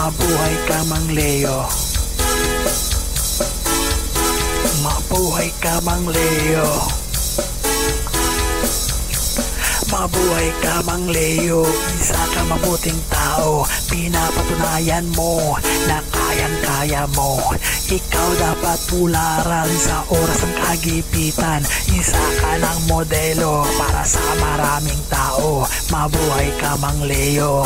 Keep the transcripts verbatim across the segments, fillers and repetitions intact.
Mabuhay ka Mang Leo. Mabuhay ka Mang Leo. Mabuhay ka Mang Leo, isa ka mabuting tao. Pinapatunayan mo na kayang-kaya mo. Ikaw dapat tularan sa oras ng kagipitan. Isa ka ng modelo para sa maraming tao. Mabuhay ka Mang Leo.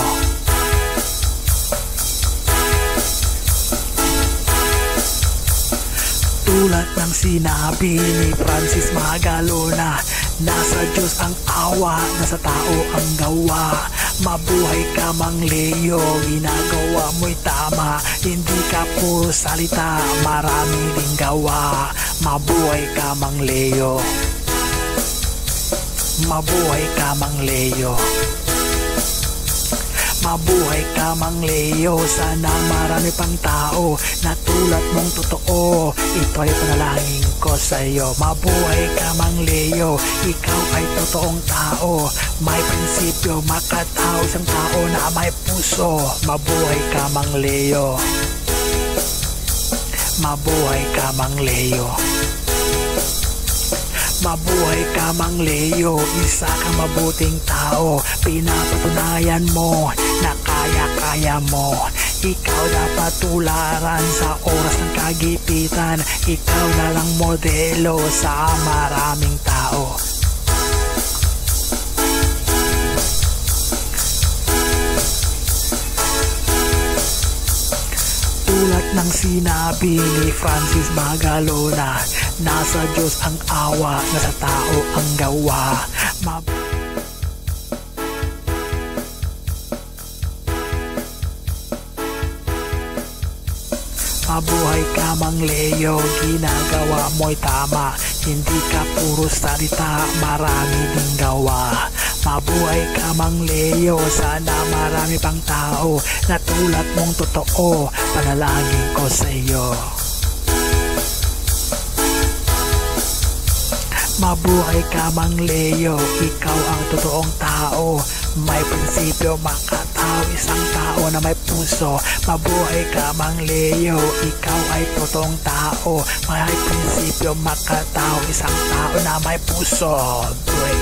Tulad ng sinabi ni Francis Magalona, nasa Diyos ang awa, nasa tao ang gawa. Mabuhay ka Mang Leo, ginagawa mo'y tama. Hindi ka puro salita, marami ding gawa. Mabuhay ka Mang Leo. Mabuhay ka Mang Leo. Mabuhay ka Mang Leo, sana marami pang tao na tulad mong totoo. Ito ay panalangin ko sa iyo. Mabuhay ka Mang Leo, ikaw ay totoong tao. May prinsipyo, makatao, isang tao na may puso. Mabuhay ka Mang Leo. Mabuhay ka Mang Leo. Mabuhay ka Mang Leo, isa kang mabuting tao. Pinapatunayan mo na kaya-kaya mo. Ikaw dapat tularan sa oras ng kagipitan. Ikaw na lang modelo sa maraming tao. Tulad ng sinabi ni Francis Magalona, nasa Diyos ang awa, nasa tao ang gawa. Mab Mabuhay ka Mang Leo, ginagawa mo'y tama. Hindi ka puro salita, marami ding gawa. Mabuhay ka Mang Leo, sana marami pang tao na tulad mong totoo. Panalangin ko sa iyo. Mabuhay ka Mang Leo, ikaw ang totoong tao. May prinsipyo, makatao, isang tao na may puso. Mabuhay ka Mang Leo, ikaw ay totoong tao. May prinsipyo, makatao, isang tao na may puso. Break.